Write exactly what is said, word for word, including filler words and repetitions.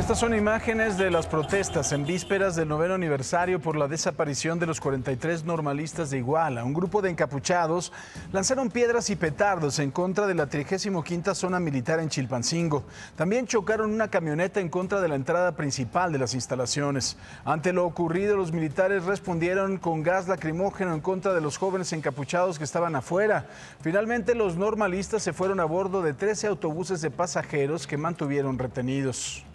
Estas son imágenes de las protestas en vísperas del noveno aniversario por la desaparición de los cuarenta y tres normalistas de Iguala. Un grupo de encapuchados lanzaron piedras y petardos en contra de la trigésima quinta zona militar en Chilpancingo. También chocaron una camioneta en contra de la entrada principal de las instalaciones. Ante lo ocurrido, los militares respondieron con gas lacrimógeno en contra de los jóvenes encapuchados que estaban afuera. Finalmente, los normalistas se fueron a bordo de trece autobuses de pasajeros que mantuvieron retenidos.